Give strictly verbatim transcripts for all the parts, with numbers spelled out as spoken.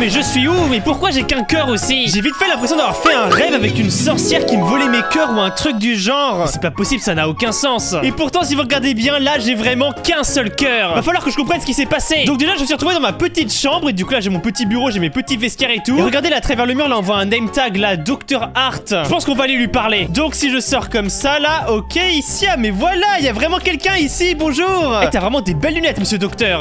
mais je suis où? Mais pourquoi j'ai qu'un cœur aussi? J'ai vite fait l'impression d'avoir fait un rêve avec une sorcière qui me volait mes cœurs ou un truc du genre. C'est pas possible, ça n'a aucun sens. Et pourtant, si vous regardez bien, là, j'ai vraiment qu'un seul cœur. Va falloir que je comprenne ce qui s'est passé. Donc déjà, je me suis retrouvé dans ma petite chambre et du coup là, j'ai mon petit bureau, j'ai mes petits vestiaires et tout. Et regardez là, à travers le mur, là, on voit un name tag là, docteur Hart. Je pense qu'on va aller lui parler. Donc si je sors comme ça là, ok, ici, ah mais voilà, il y a vraiment quelqu'un ici. Bonjour. Eh, t'as vraiment des belles lunettes, monsieur docteur.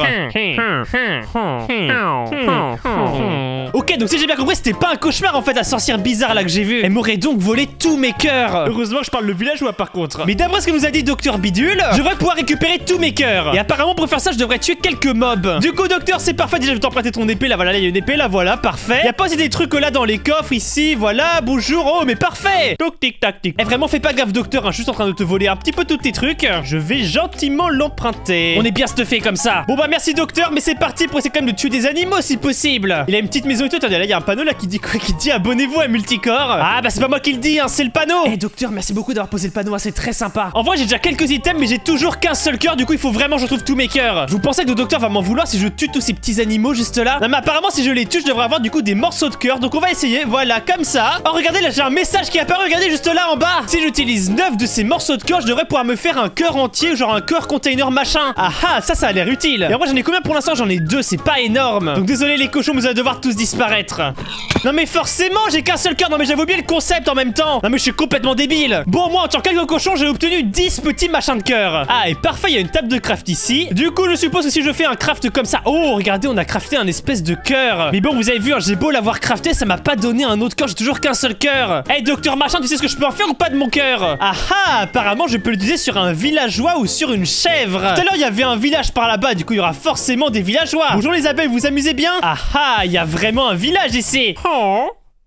Ok, donc si j'ai bien compris, c'était pas un cauchemar en fait, la sorcière bizarre là que j'ai vue. Elle m'aurait donc volé tous mes cœurs. Heureusement que je parle le villageois par contre. Mais d'après ce que nous a dit docteur Bidule, je devrais pouvoir récupérer tous mes cœurs. Et apparemment pour faire ça, je devrais tuer quelques mobs. Du coup, docteur, c'est parfait. Déjà, je vais t'emprunter ton épée là. Voilà, là, il y a une épée là, voilà, parfait. Y a pas aussi des trucs là dans les coffres ici, voilà, bonjour. Oh, mais parfait. Toc, tic, tac, tic. Eh, vraiment, fais pas gaffe, docteur, hein, je suis juste en train de te voler un petit peu tous tes trucs. Je vais gentiment l'emprunter. On est bien stuffé comme ça. Bon, bah, merci, docteur, mais c'est parti pour essayer quand même de tuer des animaux si possible. Il a une petite maison et tout. Attendez, là, il y a un panneau là qui dit quoi? Qui dit abonnez-vous à Multicore. Ah, bah, c'est pas moi qui le dis, hein, c'est le panneau. Eh, docteur, merci beaucoup d'avoir posé le panneau, hein, c'est très sympa. En vrai, j'ai déjà quelques items, mais j'ai toujours qu'un seul cœur, du coup, il faut vraiment que je retrouve tous mes cœurs. Vous pensez que le docteur va m'en vouloir si je tue tous ces petits animaux juste là? Non, mais apparemment, si je les tue, je devrais avoir du coup des morceaux de cœur. Donc, on va essayer, voilà, comme ça. Oh, regardez, là, j'ai un message qui est apparu, regardez juste là en bas. Si j'utilise neuf de ces morceaux de cœur, je devrais pouvoir me faire un cœur entier, genre un cœur container machin. Ah ah, ça, ça a l'air utile. Et en vrai, j'en ai combien pour l'instant? J'en ai deux, c'est pas énorme. Donc, désolé, les cochons, vous allez devoir tous disparaître. Non, mais forcément, j'ai qu'un seul cœur. Non, mais j'avais oublié le concept en même temps. Non, mais je suis complètement débile. Bon, moi, en tant qu'algo cochon, j'ai obtenu dix petits machins de cœur. Ah, et parfait, il y a une table de craft ici. Du coup, je suppose que si je fais un craft comme ça. Oh, regardez, on a crafté un espèce de cœur. Mais bon, vous avez vu, hein, j'ai beau l'avoir crafté, ça m'a pas donné un autre cœur. J'ai toujours qu'un seul cœur. Hey, docteur machin, tu sais ce que je peux en faire ou pas de mon cœur? Ah ah, apparemment, je peux l'utiliser sur un villageois ou sur une chèvre. Tout à l'heure, il y avait un village par là-bas. Du coup, il y aura forcément des villageois. Bonjour les abeilles, vous vous amusez bien? Ah ah, il y a vraiment un village ici. Oh.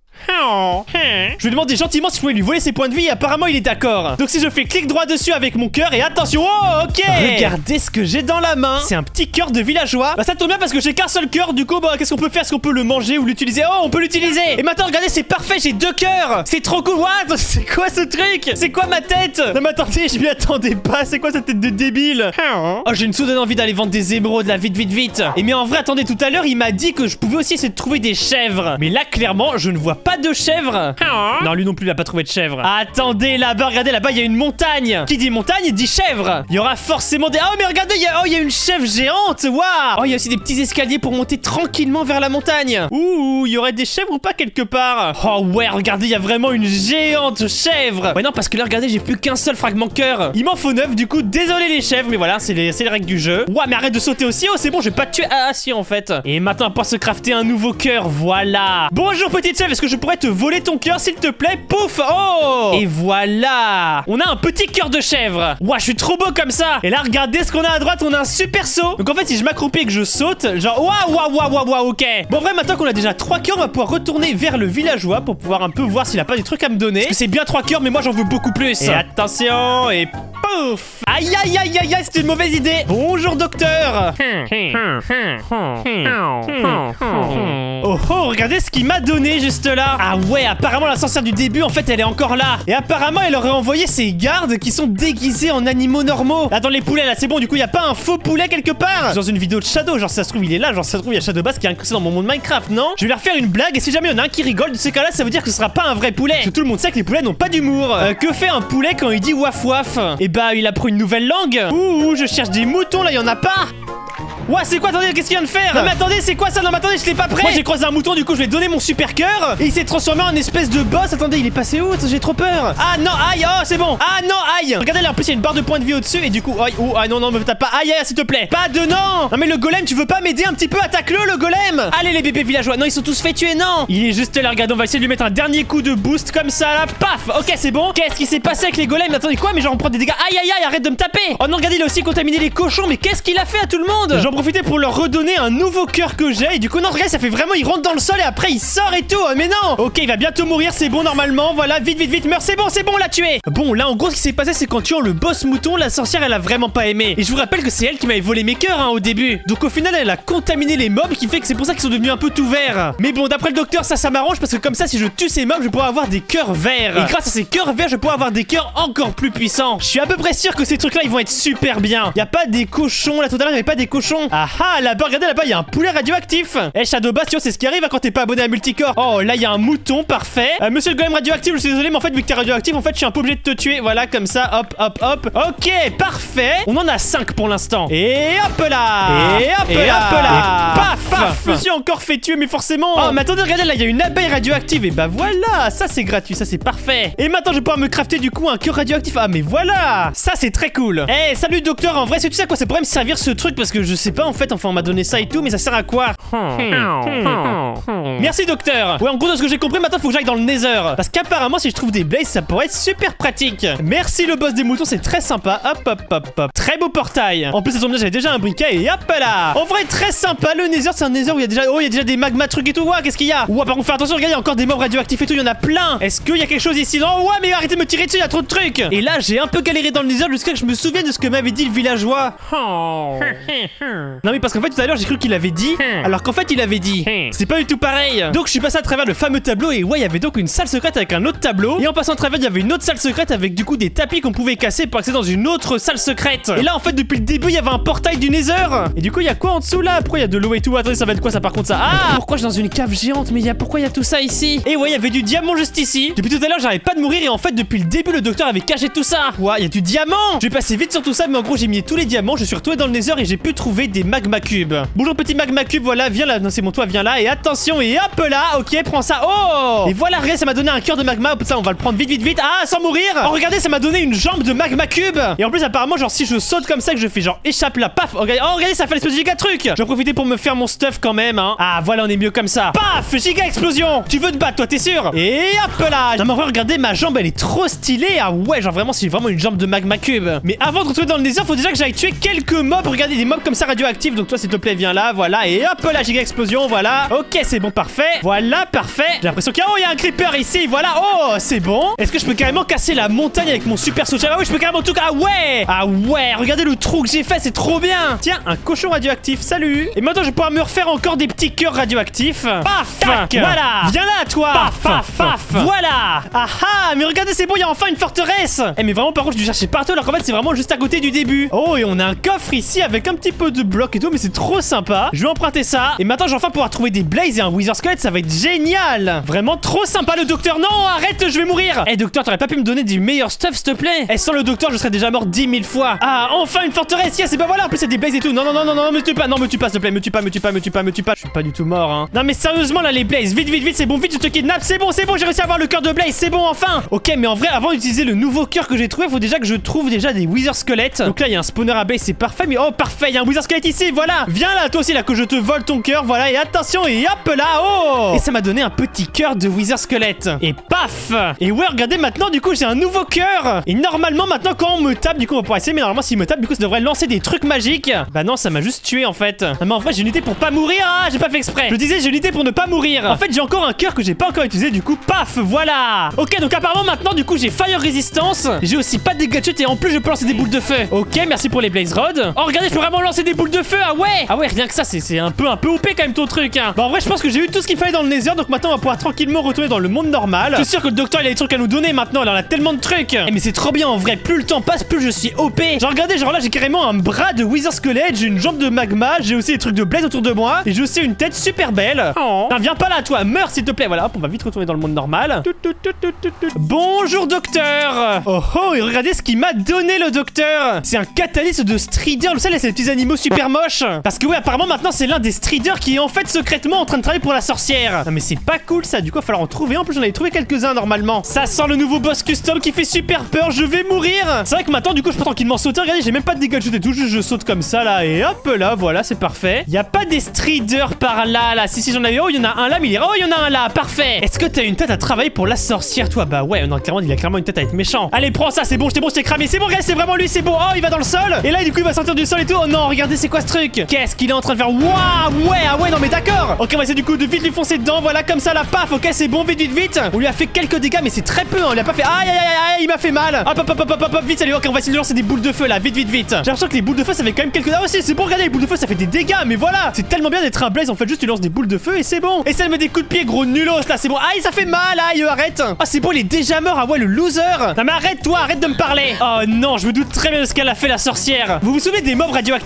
Je lui demandais gentiment si je pouvais lui voler ses points de vie et apparemment il est d'accord. Donc si je fais clic droit dessus avec mon cœur et attention, oh ok. Regardez ce que j'ai dans la main. C'est un petit cœur de villageois. Bah ça tombe bien parce que j'ai qu'un seul cœur. Du coup bah qu'est-ce qu'on peut faire? Est-ce qu'on peut le manger ou l'utiliser? Oh on peut l'utiliser. Et maintenant regardez c'est parfait, j'ai deux cœurs. C'est trop cool. What? C'est quoi ce truc? C'est quoi ma tête? Non mais attendez, je m'y attendais pas. C'est quoi cette tête de débile? Oh j'ai une soudaine envie d'aller vendre des émeraudes là vite vite vite. Et mais en vrai attendez, tout à l'heure il m'a dit que je pouvais aussi essayer de trouver des chèvres. Mais là clairement je ne vois pas de chèvres. Non, lui non plus, il a pas trouvé de chèvre. Attendez, là-bas, regardez, là-bas, il y a une montagne. Qui dit montagne, dit chèvre. Il y aura forcément des... Oh, mais regardez, il y a... Oh, il y a une chèvre géante. Waouh. Oh, il y a aussi des petits escaliers pour monter tranquillement vers la montagne. Ouh, il y aurait des chèvres ou pas quelque part? Oh, ouais, regardez, il y a vraiment une géante chèvre. Ouais, non, parce que là, regardez, j'ai plus qu'un seul fragment cœur. Il m'en faut neuf, du coup, désolé les chèvres, mais voilà, c'est les... les règles du jeu. Ouah, mais arrête de sauter aussi. Oh, c'est bon, je vais pas te tuer. Ah, si, en fait. Et maintenant, on va pouvoir se crafter un nouveau cœur. Voilà. Bonjour, petite chèvre, est-ce que je pourrais te voler ton cœur, s'il te plaît? Pouf. Oh. Et voilà. On a un petit cœur de chèvre. Ouah, je suis trop beau comme ça. Et là, regardez ce qu'on a à droite. On a un super saut. Donc en fait, si je m'accroupis et que je saute, genre waouh, waouh, waouh, waouh, waouh, ok. Bon, en vrai, maintenant qu'on a déjà trois cœurs, on va pouvoir retourner vers le villageois pour pouvoir un peu voir s'il a pas des trucs à me donner. Parce que c'est bien trois cœurs, mais moi, j'en veux beaucoup plus. Et attention, et pouf. Aïe, aïe, aïe, aïe, aïe, c'était une mauvaise idée. Bonjour, docteur. Oh, oh, regardez ce qu'il m'a donné juste là. Ah ouais, apparemment, la sorcière du début, en fait, elle est encore là. Et apparemment, elle aurait envoyé ses gardes qui sont déguisés en animaux normaux. Là, dans les poulets, là, c'est bon. Du coup, il y a pas un faux poulet quelque part? Dans une vidéo de Shadow, genre, ça se trouve, il est là. Genre, ça se trouve, il y a Shadow Bass qui est incrusté dans mon monde Minecraft, non? Je vais leur faire une blague. Et si jamais il y en a un qui rigole, de ce cas-là, ça veut dire que ce sera pas un vrai poulet. Parce que tout le monde sait que les poulets n'ont pas d'humour. Euh, que fait un poulet quand il dit waf waf? Et bah, il a pris une nouvelle langue. Ouh, je cherche des moutons, là, il y en a pas. Ouah, c'est quoi? Attendez, qu'est-ce qu'il vient de faire? Non mais attendez, c'est quoi ça? Non mais attendez, je l'ai pas prêt. Moi j'ai croisé un mouton, du coup je lui ai donné mon super cœur. Et il s'est transformé en espèce de boss. Attendez, il est passé où? J'ai trop peur. Ah non, aïe, oh c'est bon. Ah non, aïe. Regardez là, en plus il y a une barre de points de vie au-dessus. Et du coup, aïe, oh, ah non, non, me tape pas. Aïe, aïe, s'il te plaît. Pas de non. Non mais le golem, tu veux pas m'aider un petit peu? Attaque-le, le golem. Allez les bébés villageois. Non, ils sont tous fait tuer, non. Il est juste là, regardez, on va essayer de lui mettre un dernier coup de boost comme ça là. Paf. Ok, c'est bon. Qu'est-ce qui s'est passé avec les golems? Attendez quoi? Mais genre on prend des dégâts. Aïe, aïe, aïe, arrête de me taper. Oh non, regardez, il a aussi contaminé les cochons. Mais qu'est-ce qu'il a fait à tout le monde? J'en profitais pour leur redonner un nouveau cœur que j'ai. Et du coup non regarde, ça fait vraiment, il rentre dans le sol et après il sort et tout. Mais non. Ok, il va bientôt mourir, c'est bon normalement. Voilà, vite vite vite, meurs, c'est bon, c'est bon, on l'a tué. Bon là en gros ce qui s'est passé c'est qu'en tuant le boss mouton, la sorcière elle a vraiment pas aimé. Et je vous rappelle que c'est elle qui m'avait volé mes cœurs hein, au début. Donc au final elle a contaminé les mobs, qui fait que c'est pour ça qu'ils sont devenus un peu tout verts. Mais bon d'après le docteur ça ça m'arrange parce que comme ça si je tue ces mobs je pourrai avoir des cœurs verts. Et grâce à ces cœurs verts je pourrai avoir des cœurs encore plus puissants. Je suis à peu près sûr que ces trucs là ils vont être super bien. Y a pas des cochons là, tout à l'heure il y avait pas des cochons. attention. Ah ah, là-bas, regardez là-bas, il y a un poulet radioactif. Eh, Shadow Bass, tu vois, c'est ce qui arrive hein, quand t'es pas abonné à Multicore. Oh, là, il y a un mouton, parfait. Euh, monsieur le golem radioactif, je suis désolé, mais en fait, vu que t'es radioactif, en fait, je suis un peu obligé de te tuer. Voilà, comme ça, hop, hop, hop. Ok, parfait. On en a cinq pour l'instant. Et hop là. Et hop Et là. hop là. Et paf, paf. Je me suis encore fait tuer, mais forcément. Oh, mais attendez, regardez, là, il y a une abeille radioactive. Et bah voilà, ça, c'est gratuit, ça, c'est parfait. Et maintenant, je vais pouvoir me crafter du coup un cœur radioactif. Ah, mais voilà. Ça, c'est très cool. Eh, hey, salut, docteur. En vrai, c'est tu sais à quoi ça pourrait me servir ce truc? Parce que je sais pas, en fait, enfin, on m'a donné ça et tout, mais ça sert à quoi? Merci, docteur. Ouais, en gros, de ce que j'ai compris, maintenant, faut que j'aille dans le Nether. Parce qu'apparemment, si je trouve des blazes, ça pourrait être super pratique. Merci, le boss des moutons, c'est très sympa. Hop, hop, hop, hop. Très beau portail. En plus, ça tombe bien, j'avais déjà un briquet et hop là. En vrai, très sympa. Le Nether, c'est un Nether où il y a déjà, oh, il y a déjà des magma trucs et tout. Ouah, qu'est-ce qu'il y a? Ouah, par contre, fais attention, regardez, il y a encore des mobs radioactifs et tout. Il y en a plein. Est-ce qu'il y a quelque chose ici? Non, ouais, mais arrêtez de me tirer dessus, il y a trop de trucs. Et là, j'ai un peu galéré dans le Nether jusqu'à ce que je me souvienne de ce que m'avait dit le villageois. Non, mais parce qu'en fait, tout à l'heure, j'ai cru qu'il avait dit, alors qu'en fait, il avait dit. C'est pas du tout pareil. Donc, je suis passé à travers le fameux tableau et ouais, il y avait donc une salle secrète avec un autre tableau. Et en passant à travers, il y avait une autre salle secrète avec du coup des tapis qu'on pouvait casser pour accéder dans une autre salle secrète. Et là, en fait, depuis le début, il y avait un portail du Nether. Et du coup, il y a quoi en dessous là? Pourquoi il y a de l'eau et tout? Attendez, ça va être quoi ça par contre ça? Ah, pourquoi je suis dans une cave géante? Mais il y a pourquoi il y a tout ça ici? Et ouais, il y avait du diamant juste ici. Depuis tout à l'heure, j'arrivais pas de mourir et en fait, depuis le début, le docteur avait caché tout ça. Ouais, il y a du diamant. Je vais passer vite sur tout ça, mais en gros, j'ai mis tous les diamants. Je suis retourné dans le Nether et j'ai pu trouver des magma cubes. Bonjour petit magma cube, voilà, viens là. Non, c'est bon, toi, viens là. Et attention, et hop là, ok, prends ça. Oh! Et voilà, regarde, ça m'a donné un cœur de magma. Hop, ça, on va le prendre vite, vite, vite. Ah, sans mourir. Oh, regardez, ça m'a donné une jambe de magma cube. Et en plus, apparemment, genre, si je saute comme ça, que je fais genre échappe là, paf. Oh, regardez, oh, regardez, ça fait l'espèce de giga truc. Je vais en profiter pour me faire mon stuff quand même, hein. Ah, voilà, on est mieux comme ça. Paf, giga explosion. Tu veux te battre, toi, t'es sûr? Et hop là. Non, mais en vrai, regardez, ma jambe, elle est trop stylée. Ah, ouais, genre vraiment, c'est vraiment une jambe de magma cube. Mais avant de retrouver dans le Nether, faut déjà que j'aille tuer quelques mobs. Regardez, des mobs comme ça radioactifs. Donc, toi, s'il te plaît, viens là, voilà. Et hop là, giga explosion, voilà. Ok, c'est bon, parfait. Voilà, parfait. J'ai l'impression qu'il y a, oh, il y a un creeper ici, voilà. Oh, c'est bon. Est-ce que je peux carrément casser la montagne avec mon super saut? Ah oui, je peux carrément tout. Ah ouais. Ah ouais, regardez le trou que j'ai fait, c'est trop bien. Tiens, un cochon radioactif, salut. Et maintenant, je vais pouvoir me refaire encore des petits cœurs radioactifs. Paf, tac, voilà. Viens là, toi. Paf, paf, paf. Voilà. Ah ah, mais regardez, c'est bon, il y a enfin une forteresse. Eh, mais vraiment, par contre, je dû chercher partout, alors qu'en fait, c'est vraiment juste à côté du début. Oh, et on a un coffre ici avec un petit peu de blocs et tout, mais c'est trop sympa. Je vais emprunter ça. Et maintenant, je vais enfin pouvoir trouver des blazes et un wither skelette, ça va être génial. Vraiment trop sympa, le docteur. Non, arrête, je vais mourir. Eh, docteur, t'aurais pas pu me donner du meilleur stuff, s'il te plaît? Eh, sans le docteur, je serais déjà mort dix mille fois. Ah, enfin une forteresse, yes, et bah voilà, en plus, c'est des blazes et tout. Non, non, non, non, non, me tue pas, non, me tue pas, s'il te plaît, me tue pas, me tue pas, me tue pas, me tue pas. Je suis pas du tout mort, hein. Non, mais sérieusement, là, les blazes, vite, vite, vite, c'est bon, vite, je te kidnappe, c'est bon, c'est bon, j'ai réussi à avoir le cœur de blaze, c'est bon, enfin. Ok, mais en vrai, avant d'utiliser le nouveau cœur que j'ai trouvé, faut déjà que je trouve déjà des wither squelettes. Donc là, il y a un spawner à blaze, c'est parfait, mais oh, parfait, il y a un wither squelette ici, voilà. Viens là, toi aussi, là, que je te vole ton cœur, voilà, et attention, et hop là, oh. Et ça m'a donné un petit cœur de wither squelette. Et paf. Et ouais, regardez, maintenant, du coup, j'ai un nouveau cœur. Et normalement, maintenant, quand on me tape, du coup, on va pouvoir essayer, mais normalement, s'il me tape, du coup, ça devrait lancer des trucs magiques. Bah non, ça m'a juste tué, en fait. Non, mais en vrai, j'ai une idée pour pas mourir. Ah, j'ai pas fait exprès. Je disais, j'ai une idée pour ne pas mourir. En fait, j'ai encore un cœur que j'ai pas encore utilisé, du coup, paf, voilà. Ok, donc apparemment, maintenant, du coup, j'ai fire résistance. J'ai aussi pas de dégâts de chute et en plus, je peux lancer des boules de feu. Ok, merci pour les blaze rods. Oh, regardez, je peux vraiment lancer des boules de feu. Ah ouais. Ah ouais, rien que ça, c'est un peu, un peu O P quand même ton truc, hein. Bah, en vrai, je pense que j'ai eu tout ce qu'il fallait dans le Nether, donc maintenant, on va pouvoir tranquillement retourner dans le monde normal. Je suis sûr que le docteur, il a des trucs à nous donner maintenant. Il en a tellement de trucs. Eh, mais c'est trop bien en vrai. Plus le temps passe, plus je suis O P. Genre, regardez, genre là, j'ai carrément un bras de wither skelette. J'ai une jambe de magma. J'ai aussi des trucs de blaze autour de moi. Et j'ai aussi une tête super belle. Oh. Non, viens pas là, toi. Meurs, s'il te plaît. Voilà, hop, on va vite retourner dans le monde normal. Bonjour, docteur. Oh oh, et regardez ce qu'il m'a donné, le docteur. C'est un catalyste de strider. Vous savez, c'est les petits animaux super moches. Parce que, ouais, apparemment, maintenant, c'est l'un des striders qui est en fait secrètement en train de travailler pour la sorcière. Non, mais c'est pas cool ça. Du coup, il va falloir en trouver. En plus, j'en avais trouvé quelques-uns normalement. Ça sent le nouveau boss custom qui fait super peur. Je vais mourir. C'est vrai que maintenant, du coup, je peux tranquillement sauter. Regardez, j'ai même pas de dégâts de chute et tout. Juste, je saute comme ça là. Et hop là, voilà, c'est parfait. Il y a pas des striders par là, là. Si, si, j'en avais. Oh, il y en a un là, mais il est. Oh, il y en a un là. Parfait. Est-ce que t'as une tête à travailler pour la sorcière, toi? Bah ouais, non, clairement, il a clairement une tête à être méchant. Allez, prends ça. C'est bon, j'étais bon, j'étais cramé. C'est bon, regardez, c'est vraiment lui. C'est bon. Oh, il va dans le sol. Et là, du coup, il va sortir du sol et tout. Oh non, regardez, c'est quoi ce truc? Qu'est-ce qu'il est en train de faire? Waouh, ouais, ah ouais, non, mais d'accord. Ok, on va essayer du coup de vite lui foncer dedans. Voilà, comme ça, la paf. Ok, c'est bon, vite, vite, vite. On lui a fait quelques dégâts, mais c'est très peu. Hein. Il a pas fait. Aïe, aïe, aïe, aïe, il m'a fait mal. Hop, hop, hop, hop, hop, hop, vite, salut. Ok, on va essayer de lancer des boules de feu là. Vite, vite, vite. J'ai l'impression que les boules de feu, ça fait quand même quelques. Ah, aussi, c'est bon, regardez, les boules de feu, ça fait des dégâts. Mais voilà, c'est tellement bien d'être un blaze. En fait, juste tu lances des boules de feu et c'est bon. Et ça met des coups de pied, gros nulos là. C'est bon. Aïe, ça fait mal. Aïe, arrête. Ah, c'est bon, il est déjà mort. Ah ouais, le loser. Non, mais arrête, toi, arrête de me parler. Oh non, je me doute très bien de ce qu'elle a fait, la sorcière. Vous vous souvenez des mobs radioactifs? Bah,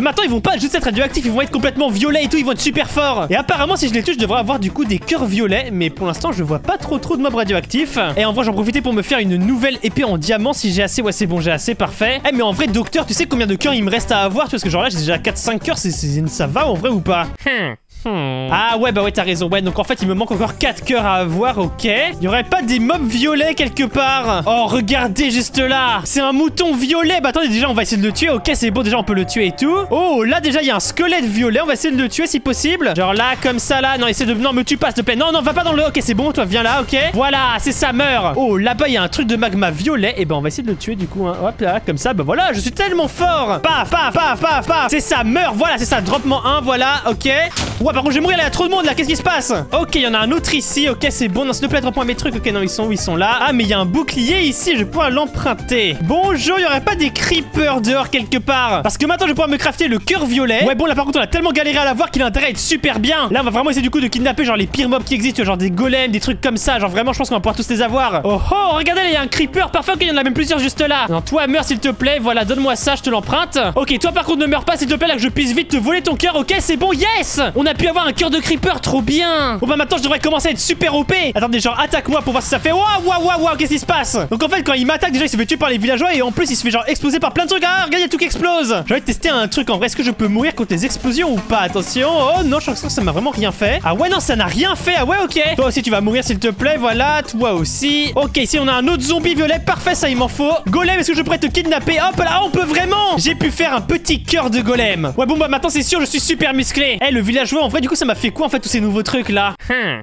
Mais maintenant ils vont pas juste être radioactifs, ils vont être complètement violets et tout, ils vont être super forts. Et apparemment si je les tue je devrais avoir du coup des cœurs violets. Mais pour l'instant je vois pas trop trop de mobs radioactifs. Et en vrai j'en profitais pour me faire une nouvelle épée en diamant si j'ai assez. Ouais c'est bon, j'ai assez, parfait. Eh mais en vrai docteur, tu sais combien de cœurs il me reste à avoir? Parce que genre là j'ai déjà quatre cinq cœurs, c'est, c'est, ça va en vrai ou pas? Hmm. Hmm. Ah ouais bah ouais t'as raison. Ouais donc en fait il me manque encore quatre cœurs à avoir. Ok. Il y aurait pas des mobs violets quelque part? Oh regardez juste là, c'est un mouton violet. Bah attendez, déjà on va essayer de le tuer. Ok c'est bon, déjà on peut le tuer et tout. Oh là déjà il y a un squelette violet. On va essayer de le tuer si possible. Genre là comme ça là. Non essaie de... Non me tue pas s'il te plaît. Non non va pas dans le... Ok c'est bon, toi viens là. Ok voilà c'est ça, meurt. Oh là-bas il y a un truc de magma violet. Et ben on va essayer de le tuer du coup hein. Hop là comme ça. Bah voilà je suis tellement fort. Paf paf paf paf paf. C'est ça, meurt. Voilà c'est ça, drop-moi un. Voilà ok. Ouais par contre je vais mourir là, il y a trop de monde là, qu'est-ce qui se passe? Ok il y en a un autre ici, ok c'est bon. Non s'il te plaît drop-moi mes trucs. Ok non ils sont où? Ils sont là. Ah mais il y a un bouclier ici, je vais pouvoir l'emprunter. Bonjour, il y aurait pas des creepers dehors quelque part? Parce que maintenant je vais pouvoir me crafter le cœur violet. Ouais bon là par contre on a tellement galéré à l'avoir qu'il a intérêt à être super bien. Là on va vraiment essayer du coup de kidnapper genre les pires mobs qui existent, genre des golems, des trucs comme ça. Genre vraiment je pense qu'on va pouvoir tous les avoir. Oh oh regardez là il y a un creeper, parfait. Ok il y en a même plusieurs juste là. Non toi meurs s'il te plaît, voilà donne-moi ça, je te l'emprunte. Ok toi par contre ne meurs pas s'il te plaît là, que je puisse vite te voler ton cœur. Ok c'est bon, yes. On a pu avoir un cœur de creeper, trop bien. Bon bah maintenant je devrais commencer à être super O P. Attendez genre attaque-moi pour voir si ça fait. Waouh waouh waouh waouh, qu'est-ce qui se passe? Donc en fait quand il m'attaque déjà il se fait tuer par les villageois et en plus il se fait genre exploser par plein de trucs. Ah regarde il y a tout qui explose. J'ai envie de tester un truc en vrai, est-ce que je peux mourir contre les explosions ou pas? Attention. Oh non je crois que ça m'a vraiment rien fait. Ah ouais non ça n'a rien fait. Ah ouais ok. Toi aussi tu vas mourir s'il te plaît. Voilà toi aussi. Ok ici on a un autre zombie violet, parfait ça il m'en faut. Golem est-ce que je pourrais te kidnapper? Hop là on peut vraiment. J'ai pu faire un petit cœur de golem. Ouais bon bah maintenant c'est sûr je suis super musclé. Eh hey, le villageois en vrai du coup ça m'a fait quoi en fait tous ces nouveaux trucs là?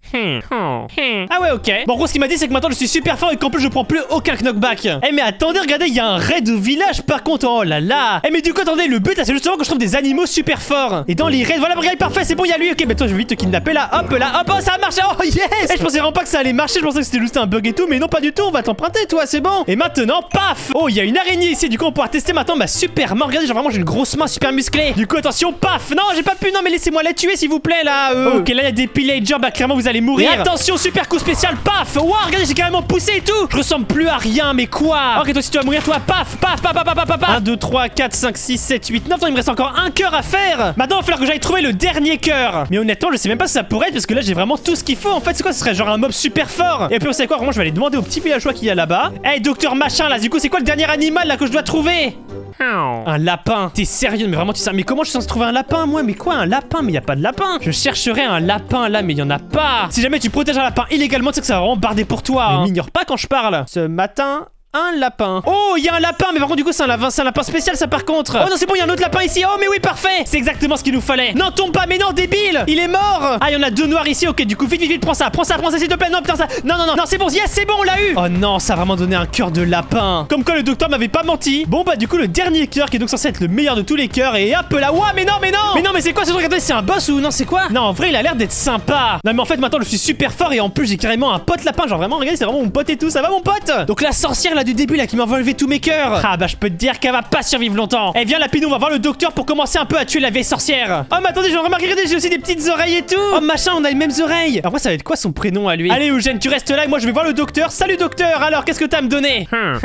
Ah ouais ok. Bon en gros ce qu'il m'a dit c'est que maintenant je suis super fort et qu'en plus je prends plus aucun knockback. Eh hey, mais attendez regardez il y a un raid au village par contre. Oh là là. Eh hey, mais du coup attendez le but là c'est justement que je trouve des animaux super forts. Et dans les raids voilà regarde parfait c'est bon il y a lui. Ok bah toi je vais vite te kidnapper là. Hop là hop oh ça a marché. Oh yes. Eh hey, je pensais vraiment pas que ça allait marcher. Je pensais que c'était juste un bug et tout. Mais non pas du tout. On va t'emprunter toi c'est bon. Et maintenant paf. Oh il y a une araignée ici. Du coup on pourra tester maintenant ma super main. Regardez genre vraiment j'ai une grosse main super musclée. Du coup attention paf. Non j'ai pas pu. Non mais laissez-moi la tuer s'il vous plaît là. euh. Ok là il y a des pillagers. Bah clairement vous allez mourir. Et attention super coup spécial paf. Waouh regardez j'ai carrément poussé et tout. Je ressemble plus à rien mais quoi. Ok toi si tu vas mourir toi paf paf paf paf paf paf paf. un deux trois quatre cinq six sept huit neuf. Non il me reste encore un cœur à faire. Maintenant il va falloir que j'aille trouver le dernier cœur. Mais honnêtement je sais même pas si ça pourrait être parce que là j'ai vraiment tout ce qu'il faut. En fait c'est quoi, ce serait genre un mob super fort. Et puis on sait quoi, vraiment je vais aller demander au petit villageois qu'il y a là-bas. Hey docteur machin là, du coup c'est quoi le dernier animal là que je dois trouver? Un lapin. T'es sérieux? Mais vraiment tu sais. Mais comment je suis censé trouver un lapin moi? Mais quoi un lapin? Mais y a pas de lapin. Je chercherai un lapin là mais y en a pas. Si jamais tu protèges un lapin illégalement tu sais que ça va vraiment barder pour toi hein. Mais m'ignore pas quand je parle. Ce matin un lapin. Oh, il y a un lapin, mais par contre, du coup, c'est un lapin, c'est un lapin spécial, ça par contre. Oh non, c'est bon, il y a un autre lapin ici. Oh, mais oui, parfait. C'est exactement ce qu'il nous fallait. Non, tombe pas, mais non, débile. Il est mort. Ah, il y en a deux noirs ici. Ok, du coup, vite, vite, vite, prends ça, prends ça, prends ça, s'il te plaît. Non, putain, ça. Non, non, non, non, c'est bon, yes, c'est bon, on l'a eu. Oh non, ça a vraiment donné un cœur de lapin. Comme quoi, le docteur m'avait pas menti. Bon, bah, du coup, le dernier cœur qui est donc censé être le meilleur de tous les cœurs. Et hop là, ouah, mais non, mais non. Mais non, mais c'est quoi ce truc? Regardez, c'est un boss ou non, c'est quoi? Non, en vrai, il a l'air d'être sympa. Non, mais en fait, maintenant, je suis super fort et en plus, j'ai carrément un pote lapin. Genre, vraiment, regardez, c'est vraiment mon pote et tout. Ça va, mon pote? Donc, la sorcière là du début là qui m'a enlevé tous mes cœurs. Ah bah je peux te dire qu'elle va pas survivre longtemps. Eh viens Lapinou, on va voir le docteur pour commencer un peu à tuer la vieille sorcière. Oh mais attendez, j'ai remarqué, regardez, j'ai aussi des petites oreilles et tout. Oh machin, on a les mêmes oreilles. Alors ça va être quoi son prénom à lui? Allez Eugène, tu restes là et moi je vais voir le docteur. Salut docteur, alors qu'est-ce que t'as à me donner?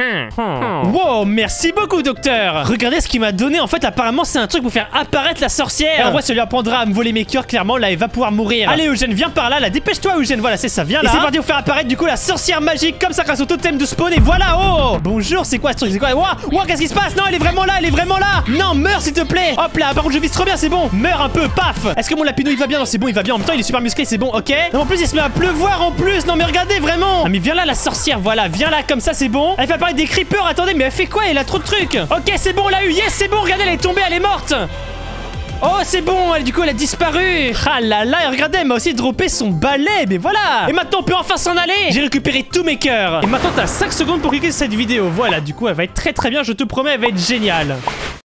Wow, merci beaucoup docteur. Regardez ce qu'il m'a donné, en fait apparemment c'est un truc pour faire apparaître la sorcière. Et en vrai ça lui apprendra à me voler mes cœurs, clairement là elle va pouvoir mourir. Allez Eugène, viens par là, là dépêche-toi Eugène, voilà c'est ça, viens là. Et c'est parti pour faire apparaître du coup la sorcière magique comme ça grâce au totem de spawn et voilà. Oh bonjour, c'est quoi ce truc? C'est quoi? Wow, wow, qu'est-ce qui se passe? Non, elle est vraiment là, elle est vraiment là. Non, meurs s'il te plaît. Hop là, par contre je vise trop bien, c'est bon. Meurs un peu, paf. Est-ce que mon Lapinou il va bien? Non, c'est bon, il va bien. En même temps, il est super musclé, c'est bon, ok. Non, en plus, il se met à pleuvoir en plus. Non, mais regardez vraiment. Ah, mais viens là, la sorcière, voilà, viens là, comme ça, c'est bon. Elle fait apparaître des creepers. Attendez, mais elle fait quoi? Elle a trop de trucs. Ok, c'est bon, on l'a eu. Yes, c'est bon, regardez, elle est tombée, elle est morte. Oh c'est bon, elle, du coup elle a disparu. Ah là là, regardez, elle m'a aussi droppé son balai. Mais voilà. Et maintenant on peut enfin s'en aller. J'ai récupéré tous mes cœurs. Et maintenant t'as cinq secondes pour cliquer sur cette vidéo. Voilà, du coup elle va être très très bien, je te promets, elle va être géniale.